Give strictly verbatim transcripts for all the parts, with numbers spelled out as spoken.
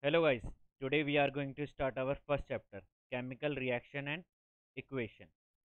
Hello guys, today we are going to start our first chapter, chemical reaction and equation.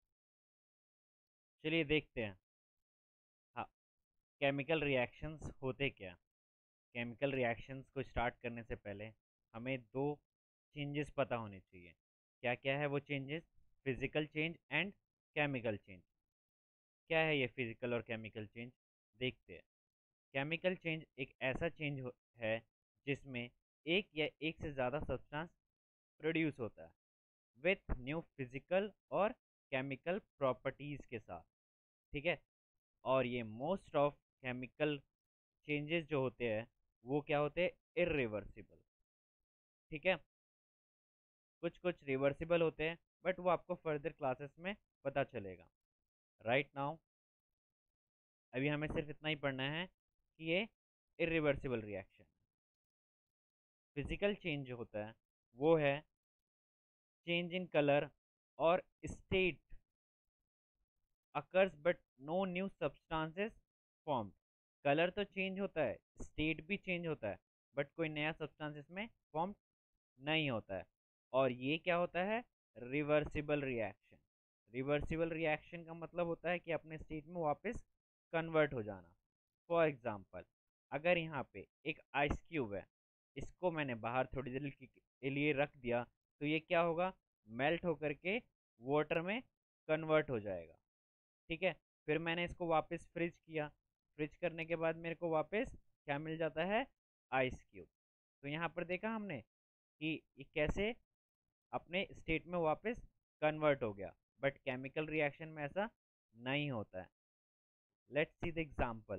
चलिए देखते हैं। हाँ, chemical reactions होते क्या। केमिकल रिएक्शंस को स्टार्ट करने से पहले हमें दो चेंजेस पता होने चाहिए। क्या क्या है वो changes? Physical change and chemical change. क्या है ये फिजिकल और केमिकल चेंज? देखते हैं। केमिकल चेंज एक ऐसा चेंज है जिसमें एक या एक से ज़्यादा सब्सटेंस प्रोड्यूस होता है विथ न्यू फिजिकल और केमिकल प्रॉपर्टीज के साथ। ठीक है। और ये मोस्ट ऑफ केमिकल चेंजेस जो होते हैं वो क्या होते हैं? इरिवर्सिबल। ठीक है। कुछ कुछ रिवर्सिबल होते हैं बट वो आपको फर्दर क्लासेस में पता चलेगा। राइट right नाउ अभी हमें सिर्फ इतना ही पढ़ना है कि ये इरिवर्सिबल रिएक्शन। फिजिकल चेंज जो होता है वो है चेंज इन कलर और state occurs but no new substances formed। Colour तो चेंज होता है, स्टेट भी चेंज होता है, बट कोई नया सब्सटेंस इसमें फॉर्म नहीं होता है। और ये क्या होता है? Reversible reaction. रिवर्सिबल रिएक्शन का मतलब होता है कि अपने स्टेट में वापस कन्वर्ट हो जाना। फॉर एग्जांपल, अगर यहाँ पे एक आइस क्यूब है, इसको मैंने बाहर थोड़ी देर के लिए रख दिया तो ये क्या होगा? मेल्ट होकर के वाटर में कन्वर्ट हो जाएगा। ठीक है। फिर मैंने इसको वापस फ्रिज किया। फ्रिज करने के बाद मेरे को वापस क्या मिल जाता है? Ice cube. तो यहाँ पर देखा हमने कि ये कैसे अपने स्टेट में वापस कन्वर्ट हो गया। बट केमिकल रिएक्शन में ऐसा नहीं होता है। Let's see the example.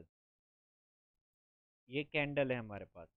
ये कैंडल है हमारे पास।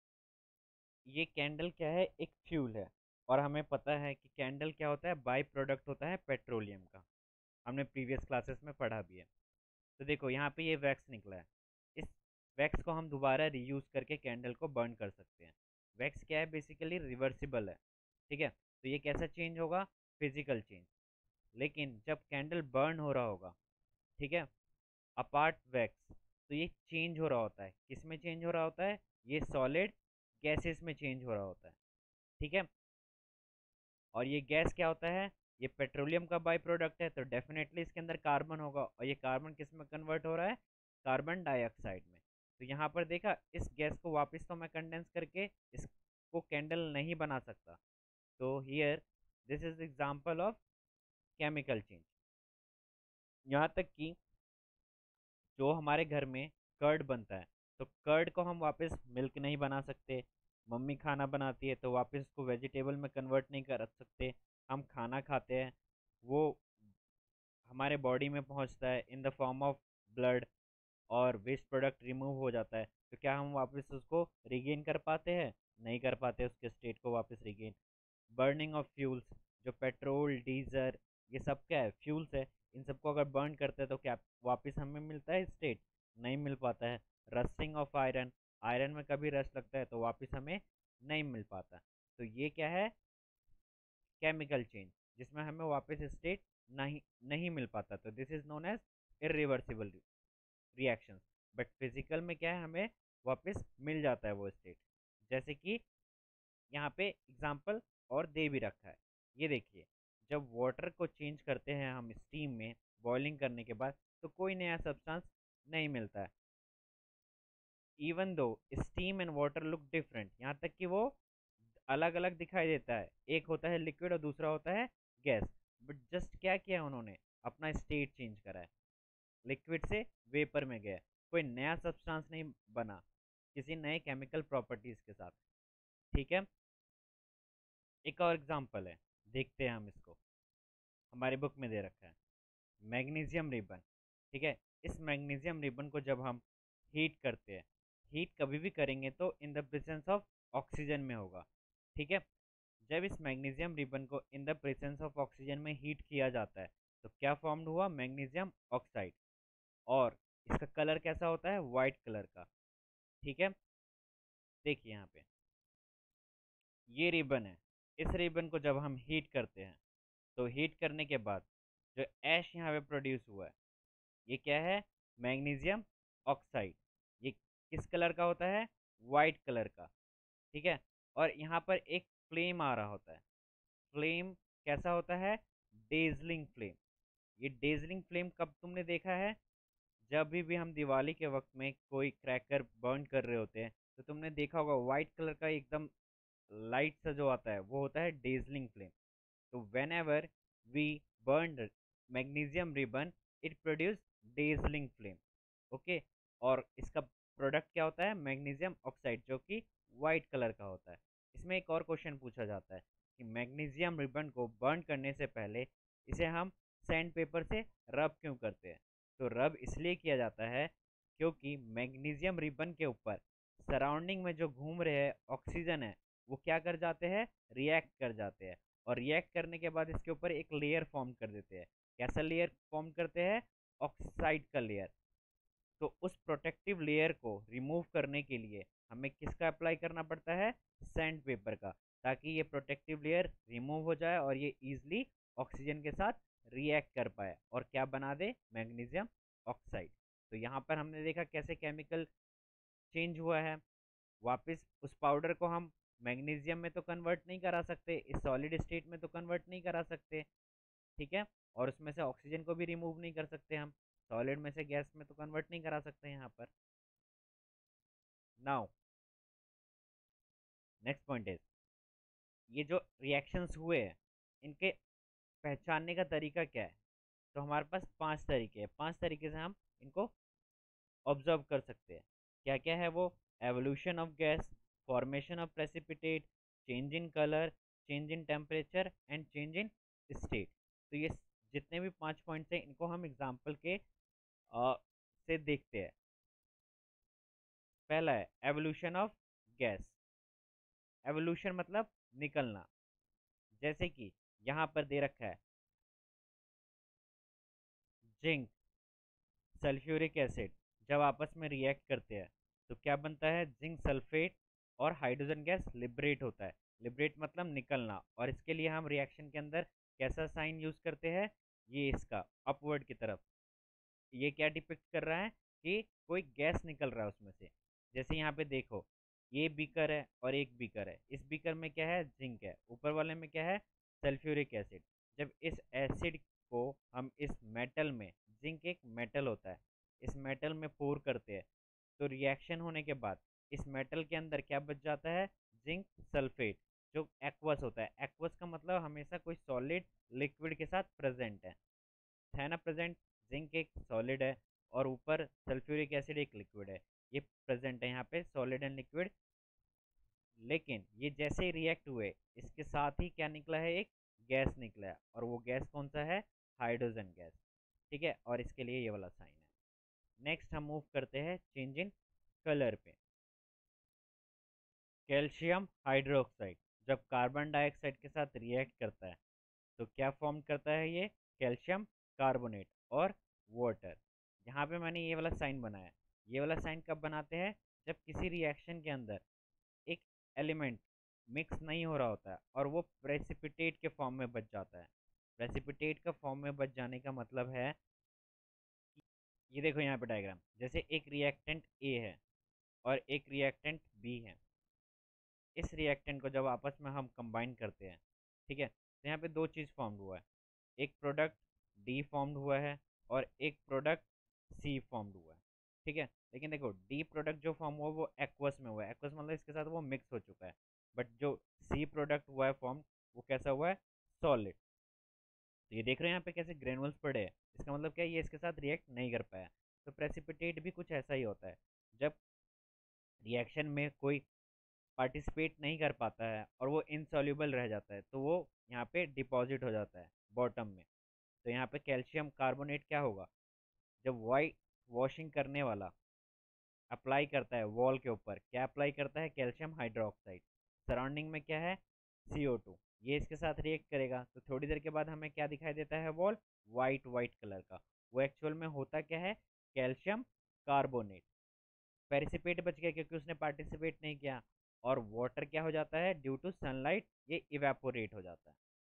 ये कैंडल क्या है? एक फ्यूल है। और हमें पता है कि कैंडल क्या होता है? बाई प्रोडक्ट होता है पेट्रोलियम का। हमने प्रीवियस क्लासेस में पढ़ा भी है। तो देखो यहाँ पे ये वैक्स निकला है। इस वैक्स को हम दोबारा रीयूज करके कैंडल को बर्न कर सकते हैं। वैक्स क्या है? बेसिकली रिवर्सिबल है। ठीक है। तो ये कैसा चेंज होगा? Physical change. लेकिन जब कैंडल बर्न हो रहा होगा, ठीक है, अपार्ट वैक्स, तो ये चेंज हो रहा होता है। किस में चेंज हो रहा होता है? ये सॉलिड गैसेस में चेंज हो रहा होता है। ठीक है। और ये गैस क्या होता है? ये पेट्रोलियम का बाई प्रोडक्ट है, तो डेफिनेटली इसके अंदर कार्बन होगा। और ये कार्बन किस में कन्वर्ट हो रहा है? कार्बन डाइऑक्साइड में। तो यहाँ पर देखा, इस गैस को वापस तो मैं कंडेंस करके इसको कैंडल नहीं बना सकता। तो here this is example of chemical change. यहाँ तक कि जो हमारे घर में कर्ड बनता है, तो कर्ड को हम वापस मिल्क नहीं बना सकते। मम्मी खाना बनाती है तो वापस उसको वेजिटेबल में कन्वर्ट नहीं कर सकते। हम खाना खाते हैं, वो हमारे बॉडी में पहुंचता है in the form of blood, और वेस्ट प्रोडक्ट रिमूव हो जाता है। तो क्या हम वापस उसको रिगेन कर पाते हैं? नहीं कर पाते उसके स्टेट को वापस रिगेन। बर्निंग ऑफ फ्यूल्स, जो पेट्रोल डीजल ये सब क्या है? फ्यूल्स है। इन सबको अगर बर्न करते हैं तो क्या वापस हमें मिलता है स्टेट? नहीं मिल पाता है। रस्टिंग ऑफ आयरन, आयरन में कभी रस्ट लगता है तो वापस हमें नहीं मिल पाता। तो ये क्या है? केमिकल चेंज, जिसमें हमें वापस स्टेट नहीं नहीं मिल पाता। तो this is known as irreversible reactions. But physical में क्या है? हमें वापस मिल जाता है वो स्टेट। जैसे कि यहाँ पे एग्जांपल और दे भी रखा है। ये देखिए, जब वाटर को चेंज करते हैं हम स्टीम में बॉइलिंग करने के बाद, तो कोई नया सब्सटेंस नहीं मिलता है। Even though steam and water look different, यहाँ तक कि वो अलग अलग दिखाई देता है। एक होता है लिक्विड और दूसरा होता है गैस। बट जस्ट क्या किया उन्होंने? अपना स्टेट चेंज करा है। लिक्विड से वेपर में गया। कोई नया सब्सटेंस नहीं बना किसी नए केमिकल प्रॉपर्टीज के साथ। ठीक है। एक और एग्जांपल है, देखते हैं हम इसको। हमारे बुक में दे रखा है मैग्नीशियम रिबन। ठीक है। इस मैग्नीशियम रिबन को जब हम हीट करते हैं, हीट कभी भी करेंगे तो in the presence of oxygen में होगा। ठीक है। जब इस मैग्नीशियम रिबन को in the presence of oxygen में हीट किया जाता है तो क्या फॉर्म्ड हुआ? Magnesium oxide. और इसका कलर कैसा होता है? वाइट कलर का। ठीक है। देखिए यहाँ पे ये रिबन है। इस रिबन को जब हम हीट करते हैं तो हीट करने के बाद जो ऐश यहाँ पे प्रोड्यूस हुआ है, ये क्या है? Magnesium oxide. ये किस कलर का होता है? वाइट कलर का। ठीक है। और यहाँ पर एक फ्लेम आ रहा होता है। फ्लेम कैसा होता है? Dazzling flame. ये डेजलिंग फ्लेम कब तुमने देखा है? जब भी भी हम दिवाली के वक्त में कोई क्रैकर बर्न कर रहे होते हैं तो तुमने देखा होगा व्हाइट कलर का एकदम लाइट सा जो आता है वो होता है डेजलिंग फ्लेम। तो whenever we burn magnesium ribbon it produce dazzling flame. Okay. और इसका प्रोडक्ट क्या होता है? मैग्नीशियम ऑक्साइड, जो कि वाइट कलर का होता है। इसमें एक और क्वेश्चन पूछा जाता है कि मैग्नीशियम रिबन को बर्न करने से पहले इसे हम सैंड पेपर से रब क्यों करते हैं? तो रब इसलिए किया जाता है क्योंकि मैग्नीशियम रिबन के ऊपर सराउंडिंग में जो घूम रहे हैं ऑक्सीजन है वो क्या कर जाते हैं? रिएक्ट कर जाते हैं। और रिएक्ट करने के बाद इसके ऊपर एक लेयर फॉर्म कर देते हैं। कैसा लेयर फॉर्म करते हैं? ऑक्साइड का लेयर। तो उस प्रोटेक्टिव लेयर को रिमूव करने के लिए हमें किसका अप्लाई करना पड़ता है? सैंड पेपर का, ताकि ये प्रोटेक्टिव लेयर रिमूव हो जाए और ये इजिली ऑक्सीजन के साथ रिएक्ट कर पाए और क्या बना दे? Magnesium oxide. तो यहाँ पर हमने देखा कैसे केमिकल चेंज हुआ है। वापस उस पाउडर को हम मैग्नीशियम में तो कन्वर्ट नहीं करा सकते, इस सॉलिड स्टेट में तो कन्वर्ट नहीं करा सकते, ठीक है। और उसमें से ऑक्सीजन को भी रिमूव नहीं कर सकते हम, सॉलिड में से गैस में तो कन्वर्ट नहीं करा सकते यहाँ पर। नाउ नेक्स्ट पॉइंट इज, ये जो रिएक्शंस हुए हैं इनके पहचानने का तरीका क्या है? तो हमारे पास पांच तरीके हैं। पांच तरीके से हम इनको ऑब्जर्व कर सकते हैं। क्या क्या है वो? Evolution of gas, formation of precipitate, change in colour, change in temperature and change in state. तो ये जितने भी पांच पॉइंट्स हैं इनको हम एग्जाम्पल के अ, से देखते हैं। पहला है एवोल्यूशन ऑफ गैस। एवोल्यूशन मतलब निकलना। जैसे कि यहाँ पर दे रखा है जिंक, सल्फ्यूरिक एसिड जब आपस में रिएक्ट करते हैं तो क्या बनता है? जिंक सल्फेट और हाइड्रोजन गैस लिबरेट होता है। लिबरेट मतलब निकलना। और इसके लिए हम रिएक्शन के अंदर कैसा साइन यूज करते हैं? ये इसका अपवर्ड की तरफ। ये क्या डिपिक्ट कर रहा है? कि कोई गैस निकल रहा है उसमें से। जैसे यहाँ पे देखो, ये बीकर है और एक बीकर है। इस बीकर में क्या है? जिंक है। ऊपर वाले में क्या है? Sulphuric acid. जब इस एसिड को हम इस मेटल में, जिंक एक मेटल होता है, इस मेटल में पोर करते हैं तो रिएक्शन होने के बाद इस मेटल के अंदर क्या बच जाता है? जिंक सल्फेट, जो एक्वस होता है। एक्वस का मतलब हमेशा कोई सॉलिड लिक्विड के साथ प्रेजेंट है है ना प्रेजेंट। जिंक एक सॉलिड है और ऊपर सल्फ्यूरिक एसिड एक लिक्विड है। ये प्रेजेंट है यहाँ पे सॉलिड एंड लिक्विड। लेकिन ये जैसे ही रिएक्ट हुए इसके साथ ही क्या निकला है? एक गैस निकला है। और वो गैस कौन सा है? Hydrogen gas. ठीक है। और इसके लिए ये वाला साइन है। नेक्स्ट हम मूव करते हैं चेंज इन कलर पे। कैल्शियम हाइड्रोक्साइड जब कार्बन डाइऑक्साइड के साथ रिएक्ट करता है तो क्या फॉर्म करता है? ये कैल्शियम कार्बोनेट और वाटर। यहाँ पे मैंने ये वाला साइन बनाया। ये वाला साइन कब बनाते हैं? जब किसी रिएक्शन के अंदर एक एलिमेंट मिक्स नहीं हो रहा होता है और वो प्रेसिपिटेट के फॉर्म में बच जाता है। प्रेसिपिटेट का फॉर्म में बच जाने का मतलब है, ये देखो यहाँ पे डायग्राम, जैसे एक रिएक्टेंट ए है और एक रिएक्टेंट बी है। इस रिएक्टेंट को जब आपस में हम कंबाइन करते हैं, ठीक है, तो यहाँ पे दो चीज़ फॉर्म हुआ है। एक प्रोडक्ट डी फॉर्म्ड हुआ है और एक प्रोडक्ट सी फॉर्म्ड हुआ है। ठीक है। लेकिन देखो डी प्रोडक्ट जो फॉर्म हुआ वो एक्वस में हुआ है। एक्वस मतलब इसके साथ वो मिक्स हो चुका है। बट जो सी प्रोडक्ट हुआ है फॉर्म, वो कैसा हुआ है? सॉलिड। तो ये देख रहे हैं यहाँ पे कैसे ग्रेनुअल्स पड़े हैं। इसका मतलब क्या है? ये इसके साथ रिएक्ट नहीं कर पाया। तो प्रेसिपिटेट भी कुछ ऐसा ही होता है। जब रिएक्शन में कोई पार्टिसिपेट नहीं कर पाता है और वो इनसॉल्यूबल रह जाता है तो वो यहाँ पे डिपॉजिट हो जाता है बॉटम में। तो यहाँ पे कैल्शियम कार्बोनेट क्या होगा? जब वाइट वॉशिंग करने वाला अप्लाई करता है वॉल के ऊपर, क्या अप्लाई करता है? Calcium hydroxide. सराउंडिंग में क्या है? C O two. ये इसके साथ रिएक्ट करेगा तो थोड़ी देर के बाद हमें क्या दिखाई देता है? वॉल वाइट वाइट कलर का। वो एक्चुअल में होता क्या है? Calcium carbonate. पेरिसिपेट बच गया क्योंकि उसने पार्टिसिपेट नहीं किया। और वाटर क्या हो जाता है? ड्यू टू सनलाइट ये इवेपोरेट हो जाता है।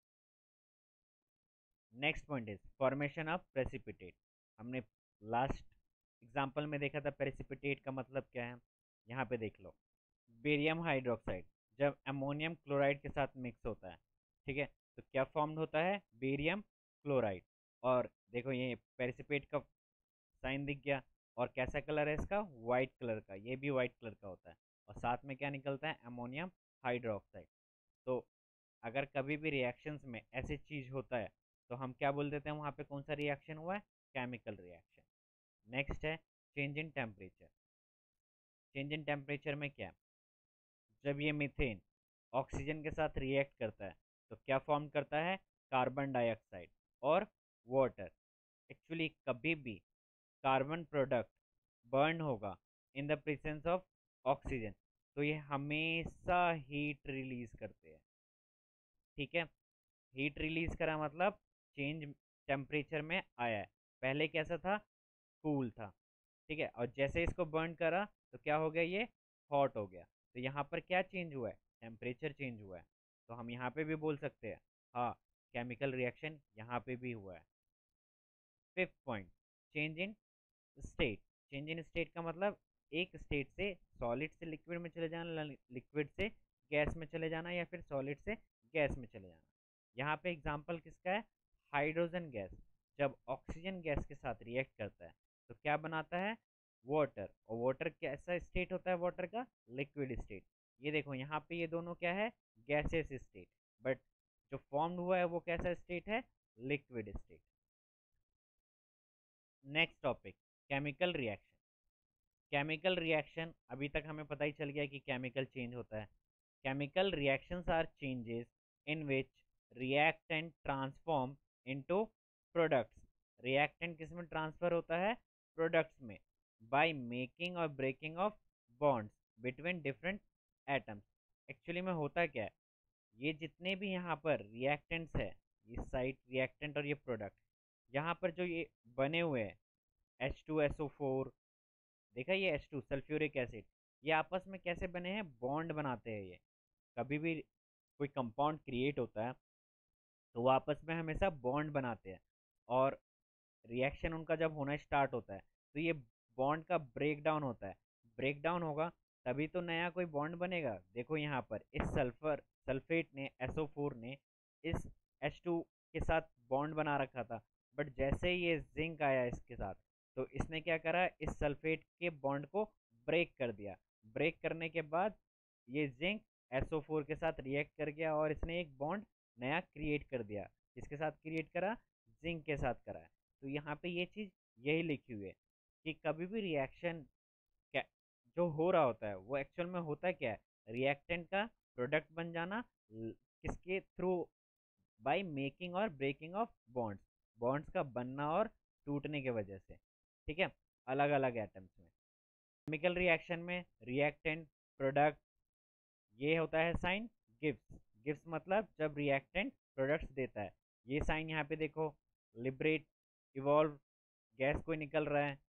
Next point is formation of precipitate. हमने लास्ट एग्जाम्पल में देखा था प्रेसिपिटेट का मतलब क्या है। यहाँ पे देख लो, बेरियम हाइड्रोक्साइड जब अमोनियम क्लोराइड के साथ मिक्स होता है, ठीक है, तो क्या फॉर्म होता है, बेरियम क्लोराइड। और देखो ये पेरिसिपेट का साइन दिख गया, और कैसा कलर है इसका, वाइट कलर का, ये भी वाइट कलर का होता है, और साथ में क्या निकलता है, अमोनियम हाइड्रोक्साइड। तो अगर कभी भी रिएक्शंस में ऐसी चीज होता है तो हम क्या बोल देते हैं, वहाँ पे कौन सा रिएक्शन हुआ है, केमिकल रिएक्शन। नेक्स्ट है change in temperature. Change in temperature में क्या है, जब ये मीथेन ऑक्सीजन के साथ रिएक्ट करता है तो क्या फॉर्म करता है, कार्बन डाइऑक्साइड और वाटर। एक्चुअली कभी भी कार्बन प्रोडक्ट बर्न होगा in the presence of oxygen तो ये हमेशा हीट रिलीज करते हैं, ठीक है। हीट रिलीज करा मतलब चेंज टेम्परेचर में आया है, पहले कैसा था, कूल था, ठीक है, और जैसे इसको बर्न करा तो क्या हो गया, ये हॉट हो गया। तो यहाँ पर क्या चेंज हुआ है, टेम्परेचर चेंज हुआ है। तो हम यहाँ पे भी बोल सकते हैं हाँ, केमिकल रिएक्शन यहाँ पे भी हुआ है। Fifth point, change in state. Change in state का मतलब एक स्टेट से सॉलिड से लिक्विड में चले जाना, लिक्विड से गैस में चले जाना, या फिर सॉलिड से गैस में चले जाना। यहाँ पे एग्जांपल किसका है, हाइड्रोजन गैस जब ऑक्सीजन गैस के साथ रिएक्ट करता है तो क्या बनाता है, वाटर। और वाटर कैसा स्टेट होता है वाटर का, लिक्विड स्टेट। ये देखो यहाँ पे ये दोनों क्या है, गैसेस स्टेट, बट जो फॉर्म्ड हुआ है वो कैसा स्टेट है, liquid state. Next topic, chemical reaction. Chemical reaction अभी तक हमें पता ही चल गया कि केमिकल चेंज होता है। Chemical reactions are changes in which reactant transform into products. Reactant किस में ट्रांसफर होता है, प्रोडक्ट्स में, बाय मेकिंग और breaking of bonds between different atoms. Actually में होता क्या है, ये जितने भी यहाँ पर रिएक्टेंट्स है, ये साइड रिएक्टेंट और ये प्रोडक्ट, यहाँ पर जो ये बने हुए हैं H two S O four, देखा ये एच टू सल्फ्यूरिक एसिड, ये आपस में कैसे बने हैं, बॉन्ड बनाते हैं ये। कभी भी कोई कंपाउंड क्रिएट होता है तो वो आपस में हमेशा बॉन्ड बनाते हैं, और रिएक्शन उनका जब होना स्टार्ट होता है तो ये बॉन्ड का ब्रेक डाउन होता है। ब्रेक डाउन होगा तभी तो नया कोई बॉन्ड बनेगा। देखो यहाँ पर इस सल्फर सल्फेट ने एस ओ फोर ने इस एच टू के साथ बॉन्ड बना रखा था, बट जैसे ही ये जिंक आया इसके साथ तो इसने क्या करा, इस सल्फेट के बॉन्ड को ब्रेक कर दिया। ब्रेक करने के बाद ये जिंक एस ओ फोर के साथ रिएक्ट कर गया और इसने एक बॉन्ड नया क्रिएट कर दिया। किसके साथ क्रिएट करा, जिंक के साथ करा। तो यहाँ पे ये चीज़ यही लिखी हुई है कि कभी भी रिएक्शन क्या जो हो रहा होता है वो एक्चुअल में होता क्या है, रिएक्टेंट का प्रोडक्ट बन जाना, ल- किसके थ्रू, बाय मेकिंग और ब्रेकिंग ऑफ बॉन्ड्स, बॉन्ड्स का बनना और टूटने की वजह से, ठीक है, अलग अलग एटम्स में। केमिकल रिएक्शन में रिएक्टेंट, प्रोडक्ट, ये होता है साइन गिव्स। गिव्स मतलब जब रिएक्टेंट प्रोडक्ट्स देता है, ये साइन यहाँ पे देखो, लिबरेट, इवॉल्व, गैस कोई निकल रहा है।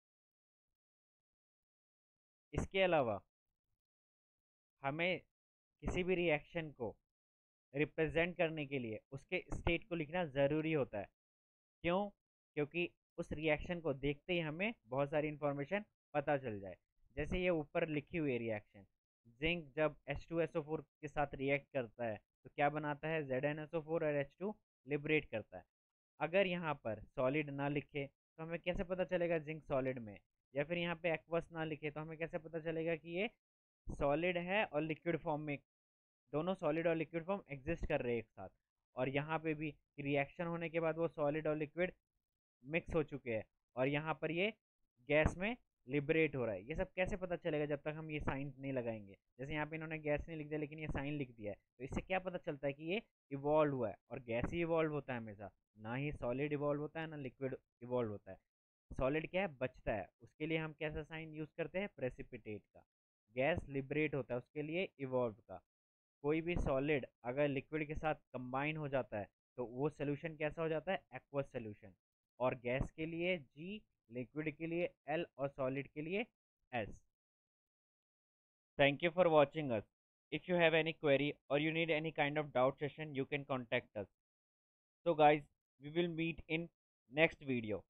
इसके अलावा हमें किसी भी रिएक्शन को रिप्रेजेंट करने के लिए उसके स्टेट को लिखना ज़रूरी होता है। क्यों, क्योंकि उस रिएक्शन को देखते ही हमें बहुत सारी इंफॉर्मेशन पता चल जाए। जैसे ये ऊपर लिखी हुई रिएक्शन, जिंक जब H two S O four के साथ रिएक्ट करता है तो क्या बनाता है, Z N S O four और एच टू लिबरेट करता है। अगर यहाँ पर सॉलिड ना लिखे तो हमें कैसे पता चलेगा जिंक सॉलिड में, या फिर यहाँ पे एक्वस ना लिखे तो हमें कैसे पता चलेगा कि ये सॉलिड है और लिक्विड फॉर्म में, दोनों सॉलिड और लिक्विड फॉर्म एग्जिस्ट कर रहे हैं एक साथ। और यहाँ पे भी रिएक्शन होने के बाद वो सॉलिड और लिक्विड मिक्स हो चुके हैं, और यहाँ पर ये गैस में लिबरेट हो रहा है। ये सब कैसे पता चलेगा जब तक हम ये साइन नहीं लगाएंगे। जैसे यहाँ पे इन्होंने गैस नहीं लिख दिया लेकिन ये साइन लिख दिया है, तो इससे क्या पता चलता है कि ये इवॉल्व हुआ है। और गैस ही इवॉल्व होता है हमेशा, ना ही सॉलिड इवॉल्व होता है ना लिक्विड इवॉल्व होता है। सॉलिड क्या है, बचता है, उसके लिए हम कैसा साइन यूज करते हैं, प्रेसिपिटेट का। गैस लिबरेट होता है उसके लिए इवॉल्व का। कोई भी सॉलिड अगर लिक्विड के साथ कंबाइन हो जाता है तो वो सोल्यूशन कैसा हो जाता है, एक्वस सोल्यूशन। और गैस के लिए जी, लिक्विड के लिए एल, और सॉलिड के लिए S. Thank you for watching us. If you have any query or you need any kind of doubt session, you can contact us. So guys, we will meet in next video.